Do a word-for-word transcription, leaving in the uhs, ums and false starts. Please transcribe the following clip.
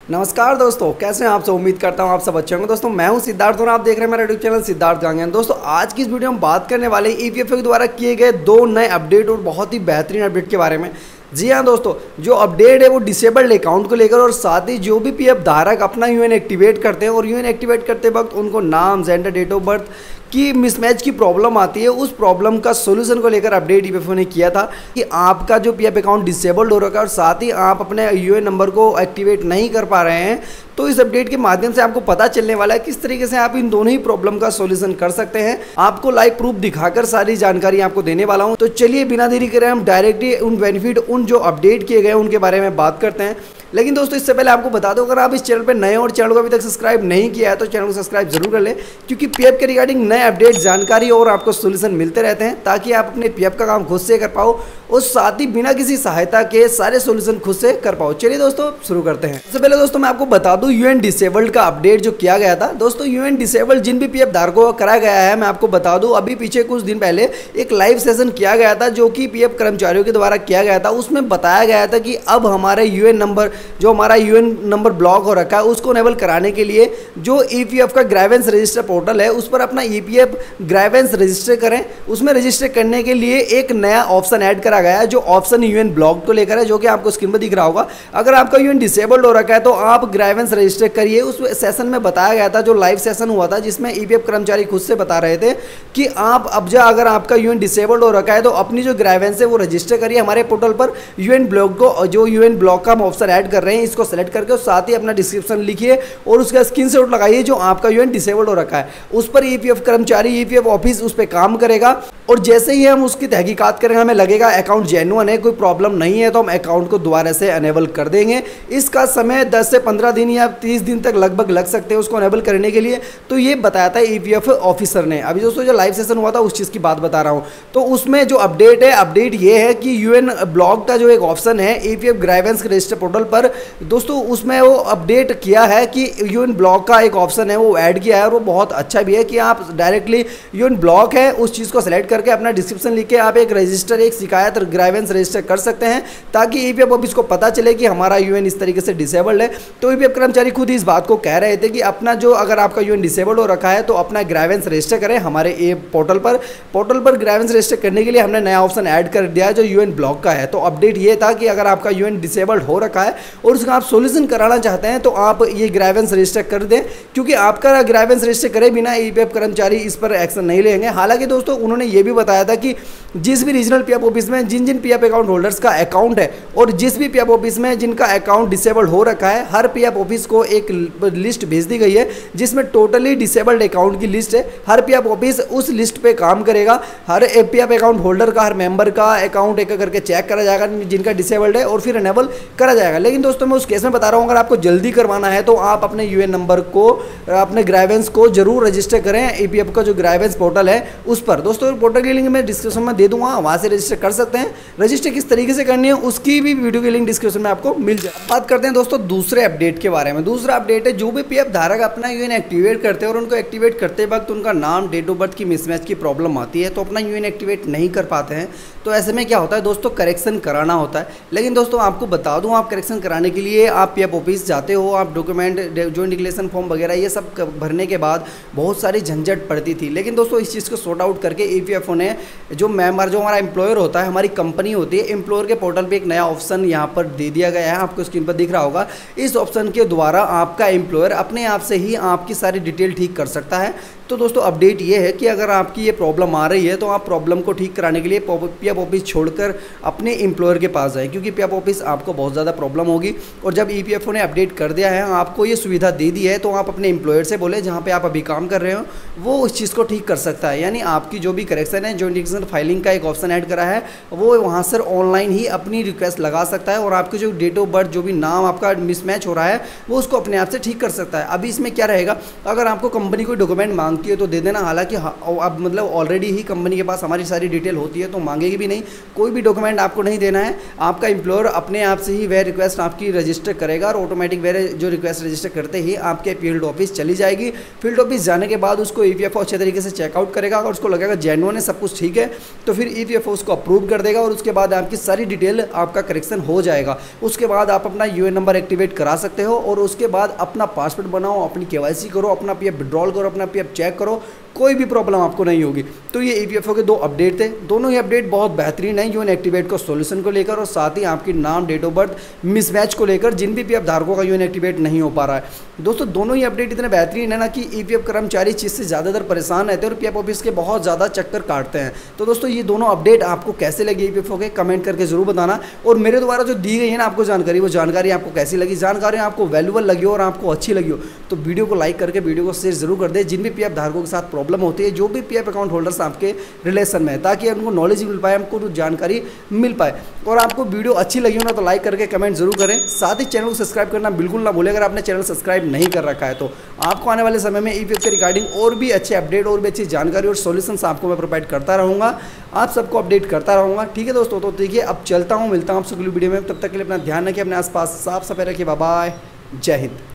नमस्कार दोस्तों, कैसे हैं आप सब। उम्मीद करता हूं आप सब अच्छे होंगे। दोस्तों मैं हूं सिद्धार्थ और आप देख रहे हैं मेरा यूट्यूब चैनल सिद्धार्थ गांगन। दोस्तों आज की इस वीडियो में बात करने वाले ईपीएफओ के द्वारा किए गए दो नए अपडेट और बहुत ही बेहतरीन अपडेट के बारे में। जी हाँ दोस्तों, जो अपडेट है वो डिसेबल्ड अकाउंट को लेकर और साथ ही जो भी पीएफ धारक अपना यूएन एक्टिवेट करते हैं और यूएन एक्टिवेट करते वक्त उनको नाम, जेंडर, डेट ऑफ बर्थ की मिसमैच की प्रॉब्लम आती है, उस प्रॉब्लम का सोल्यूशन को लेकर अपडेट ईपीएफओ ने किया था कि आपका जो पीएफ अकाउंट डिसेबल्ड हो रखा है और साथ ही आप अपने यूएन नंबर को एक्टिवेट नहीं कर पा रहे हैं, तो इस अपडेट के माध्यम से आपको पता चलने वाला है किस तरीके से आप इन दोनों ही प्रॉब्लम का सॉल्यूशन कर सकते हैं। आपको लाइव प्रूफ दिखाकर सारी जानकारी आपको देने वाला हूं। तो चलिए बिना देरी करे हम डायरेक्टली उन बेनिफिट, उन जो अपडेट किए गए उनके बारे में बात करते हैं। लेकिन दोस्तों इससे पहले आपको बता दो, अगर आप इस चैनल पर नए और चैनल को अभी तक सब्सक्राइब नहीं किया है तो चैनल को सब्सक्राइब जरूर कर लें, क्योंकि पीएफ के रिगार्डिंग नए अपडेट, जानकारी और आपको सोल्यूशन मिलते रहते हैं ताकि आप अपने पीएफ का काम खुद से कर पाओ और साथ ही बिना किसी सहायता के सारे सोल्यूशन खुद से कर पाओ। चलिए दोस्तों शुरू करते हैं। सबसे पहले दोस्तों मैं आपको बता दूं यूएन डिसेबल्ड का अपडेट जो किया गया था। दोस्तों यूएन डिसेबल्ड जिन भी पीएफ धारकों को कराया गया है, मैं आपको बता दूं अभी पीछे कुछ दिन पहले एक लाइव सेशन किया गया था जो कि पीएफ कर्मचारियों के द्वारा किया गया था। उसमें बताया गया था कि अब हमारे यूएन नंबर, जो हमारा यूएन नंबर ब्लॉक हो रखा है, उसको इनेबल कराने के लिए जो ईपीएफ का ग्रावेंस रजिस्टर पोर्टल है उस पर अपना ईपीएफ ग्रावेंस रजिस्टर करें। उसमें रजिस्टर करने के लिए एक नया ऑप्शन ऐड करा गया है जो ऑप्शन यूएन ब्लॉक को लेकर है, जो कि आपको स्क्रीन पर दिख रहा होगा। अगर आपका यूएन डिसेबल्ड हो रखा है तो आप ग्रावेंस रजिस्टर करिए। उस सेशन में बताया गया था, जो लाइव सेशन हुआ था जिसमें ईपीएफ कर्मचारी खुद से बता रहे थे कि आप अब जा अगर आपका यूएन डिसेबल्ड हो रखा है तो अपनी जो ग्रावेंस है वो रजिस्टर करिए हमारे पोर्टल पर। यूएन ब्लॉक को, जो यूएन ब्लॉक का हम ऑप्शन ऐड कर रहे हैं, इसको सेलेक्ट करके और साथ ही अपना डिस्क्रिप्शन लिखिए और उसका स्क्रीनशॉट लगाइए जो आपका यूएन डिसेबल्ड हो रखा है। उस पर ईपीएफ कर्मचारी, ईपीएफ ऑफिस उस पर काम करेगा और जैसे ही हम उसकी तहकीकात करेंगे, हमें लगेगा अकाउंट जेन्युइन है, कोई प्रॉब्लम नहीं है, तो हम अकाउंट को दोबारा से अनेबल कर देंगे। इसका समय दस से पंद्रह दिन या तीस दिन तक लगभग लग सकते हैं उसको अनेबल करने के लिए। तो ये बताया था ईपीएफ ऑफिसर ने। अभी दोस्तों जो लाइव सेशन हुआ था उस चीज़ की बात बता रहा हूँ। तो उसमें जो अपडेट है, अपडेट ये है कि यूएन ब्लॉक का जो एक ऑप्शन है ईपीएफ ग्रावेंस रजिस्टर पोर्टल पर, दोस्तों उसमें वो अपडेट किया है कि यूएन ब्लॉक का एक ऑप्शन है वो ऐड किया है और वो बहुत अच्छा भी है कि आप डायरेक्टली यूएन ब्लॉक है उस चीज़ को सेलेक्ट करके अपना डिस्क्रिप्शन लिख के आप एक रजिस्टर, एक शिकायत ग्रावेंस रजिस्टर कर सकते हैं ताकि ईपीएफ ऑफिस को पता चले कि हमारा यूएन इस तरीके से डिसेबल्ड है। तो ईपीएफ कर्मचारी खुद इस बात को कह रहे थे कि अपना जो, अगर आपका यूएन डिसेबल्ड हो रखा है तो अपना ग्रावेंस रजिस्टर करें हमारे ये पोर्टल पर। पोर्टल पर ग्रावेंस रजिस्टर करने के लिए हमने नया ऑप्शन ऐड कर दिया है जो यूएन ब्लॉक का है। तो अपडेट ये था कि अगर आपका यूएन डिसेबल्ड हो रखा है और उसका आप सोल्यूशन कराना चाहते हैं तो आप ये ग्रावेंस रजिस्टर कर दें, क्योंकि आपका ग्रावेंस रजिस्टर करे बिना ईपीएफ कर्मचारी इस पर एक्शन नहीं लेंगे। हालांकि दोस्तों उन्होंने ये भी बताया था कि जिस भी रीजनल पीएफ ऑफिस में जिन जिन पीएफ अकाउंट होल्डर्स का अकाउंट है और जिस भी पीएफ ऑफिस में जिनका अकाउंट डिसेबल्ड हो रखा है, हर पीएफ ऑफिस को एक लिस्ट भेज दी गई है जिसमें टोटली डिसेबल्ड अकाउंट की लिस्ट है। हर पीएफ ऑफिस उस लिस्ट पे काम करेगा। हर पीएफ अकाउंट होल्डर का, हर मेंबर का अकाउंट एक करके चेक करा जाएगा जिनका डिसेबल्ड है और फिर इनेबल करा जाएगा। लेकिन दोस्तों मैं उस केस में बता रहा हूँ, अगर आपको जल्दी करवाना है तो आप अपने यूएन नंबर को, अपने ग्रावेंस को जरूर रजिस्टर करें ईपीएफ का जो ग्रावेंस पोर्टल है उस पर। दोस्तों पोर्टल की लिंक मैं डिस्क्रिप्शन में दे दूंगा, वहां से रजिस्टर कर सकते हैं। रजिस्टर किस तरीके से करनी है उसकी भी वीडियो की लिंक डिस्क्रिप्शन में आपको मिल जाए। बात करते हैं दोस्तों दूसरे अपडेट के बारे में। दूसरा अपडेट है, जो भी पीएफ धारक अपना यूएन एक्टिवेट करते हैं और उनको एक्टिवेट करते वक्त उनका नाम, डेट ऑफ बर्थ की मिसमैच की प्रॉब्लम आती है तो अपना यूएन एक्टिवेट नहीं कर पाते हैं। तो ऐसे में क्या होता है दोस्तों, करेक्शन कराना होता है। लेकिन दोस्तों आपको बता दूं, आप करेक्शन कराने के लिए आप पीएफ ऑफिस जाते हो, आप डॉक्यूमेंट, जॉइंट डिक्लेरेशन फॉर्म वगैरह ये सब भरने के बाद बहुत सारी झंझट पड़ती थी। लेकिन दोस्तों इस चीज़ को सॉर्ट आउट करके ईपीएफओ ने, जो मेंबर, जो हमारा एम्प्लॉयर होता है, हमारी कंपनी होती है, एम्प्लॉयर के पोर्टल पे एक नया ऑप्शन यहाँ पर दे दिया गया है, आपको स्क्रीन पर दिख रहा होगा। इस ऑप्शन के द्वारा आपका एम्प्लॉयर अपने आप से ही आपकी सारी डिटेल ठीक कर सकता है। तो दोस्तों अपडेट ये है कि अगर आपकी ये प्रॉब्लम आ रही है तो आप प्रॉब्लम को ठीक कराने के लिए पीएफ ऑफिस छोड़कर अपने एम्प्लॉयर के पास जाए, क्योंकि पीएफ ऑफिस आपको बहुत ज़्यादा प्रॉब्लम होगी। और जब ईपीएफओ ने अपडेट कर दिया है, आपको ये सुविधा दे दी है, तो आप अपने एम्प्लॉयर से बोले जहाँ पे आप अभी काम कर रहे हो वो उस चीज़ को ठीक कर सकता है। यानी आपकी जो भी करेक्शन है, जॉइंट डिक्लेरेशन फाइलिंग का एक ऑप्शन ऐड करा है, वो वहाँ से ऑनलाइन ही अपनी रिक्वेस्ट लगा सकता है और आपकी जो डेट ऑफ बर्थ, जो भी नाम आपका मिसमैच हो रहा है, वो उसको अपने आप से ठीक कर सकता है। अभी इसमें क्या रहेगा, अगर आपको कंपनी कोई डॉक्यूमेंट मांगती मांगती है तो दे देना। हालांकि अब मतलब ऑलरेडी ही कंपनी के पास हमारी सारी डिटेल होती है तो मांगेगी भी नहीं, कोई भी डॉक्यूमेंट आपको नहीं देना है। आपका एम्प्लॉयर अपने आप से ही वह रिक्वेस्ट आपकी रजिस्टर करेगा और ऑटोमेटिक वह जो रिक्वेस्ट रजिस्टर करते ही आपके फील्ड ऑफिस चली जाएगी। फील्ड ऑफिस जाने के बाद उसको ई पी एफ ओ अच्छे तरीके से चेकआउट करेगा, अगर उसको लगेगा जेन्युइन है, सब कुछ ठीक है, तो फिर ई पी एफ ओ उसको अप्रूव कर देगा और उसके बाद आपकी सारी डिटेल आपका करेक्शन हो जाएगा। उसके बाद आप अपना U A N number activate करा सकते हो और उसके बाद अपना पासवर्ड बनाओ, अपनी के वाई सी करो, अपना पी एफ विड्रॉल करो, अपना पी एफ चेक करो, कोई भी प्रॉब्लम आपको नहीं होगी। तो ये ई पी एफ ओ के दो अपडेट थे, दोनों ही अपडेट बहुत बेहतरीन है, यू एन एक्टिवेट को सॉल्यूशन को लेकर और साथ ही आपकी नाम, डेट ऑफ बर्थ मिसमैच को लेकर, जिन भी पी एफ धारकों का यू एन एक्टिवेट नहीं हो पा रहा है। दोस्तों दोनों ही अपडेट इतने बेहतरीन है ना कि ई पी एफ कर्मचारी चीज़ से ज़्यादातर परेशान रहते हैं और पी एफ ऑफिस के बहुत ज़्यादा चक्कर काटते हैं। तो दोस्तों ये दोनों अपडेट आपको कैसे लगे ई पी एफ ओ के, कमेंट करके जरूर बताना। और मेरे द्वारा जो दी गई है ना आपको जानकारी, वो जानकारी आपको कैसी लगी, जानकारी आपको वैल्यूबल लगी हो और आपको अच्छी लगी हो तो वीडियो को लाइक करके वीडियो को शेयर जरूर कर दे। जिन भी पी एफ धारकों के साथ प्रॉब्लम होती है, जो भी पी एफ अकाउंट होल्डर्स आपके रिलेशन में है, ताकि उनको नॉलेज मिल पाए, हमको जानकारी मिल पाए। और आपको वीडियो अच्छी लगी हो ना तो लाइक करके कमेंट जरूर करें। साथ ही चैनल को सब्सक्राइब करना बिल्कुल ना भूलें। अगर आपने चैनल सब्सक्राइब नहीं कर रखा है तो आपको आने वाले समय में ई पी एफ के रिगार्डिंग और भी अच्छे अपडेट और भी अच्छी जानकारी और सॉल्यूशंस आपको मैं प्रोवाइड करता रहूँगा, आप सबको अपडेट करता रहूँगा। ठीक है दोस्तों, तो देखिए अब चलता हूँ, मिलता हूँ आपसे अगली वीडियो में। तब तक के लिए अपना ध्यान रखिए, अपने आसपास साफ सफाई रखिए। बाय बाय, जय हिंद।